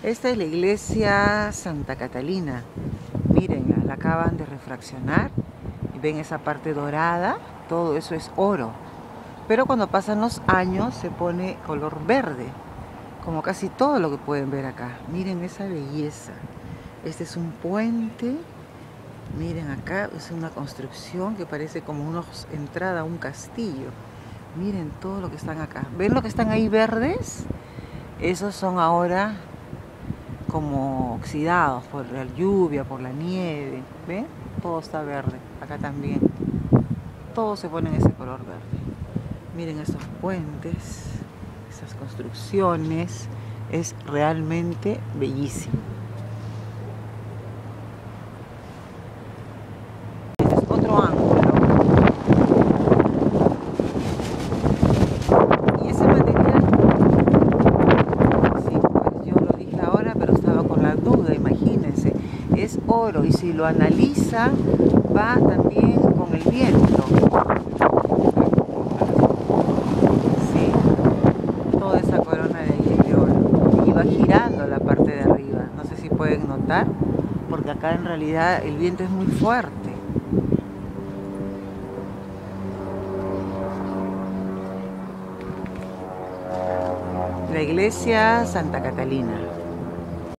Esta es la iglesia Santa Catalina. Miren, la acaban de refraccionar y ven esa parte dorada, todo eso es oro. Pero cuando pasan los años se pone color verde, como casi todo lo que pueden ver acá. Miren esa belleza. Este es un puente. Miren acá, es una construcción que parece como una entrada a un castillo. Miren todo lo que están acá. ¿Ven lo que están ahí verdes? Esos son ahora como oxidados por la lluvia, por la nieve. ¿Ven? Todo está verde. Acá también. Todo se pone en ese color verde. Miren esos puentes, esas construcciones. Es realmente bellísimo. Este es otro ángulo. Y ese material, sí, pues yo lo dije ahora, pero estaba con la duda, imagínense. Es oro y si lo analizan, va también con el viento. Sí, toda esa corona de ahí es de oro. Y va girando la parte de arriba. No sé si pueden notar, porque acá en realidad el viento es muy fuerte. La iglesia Santa Catalina.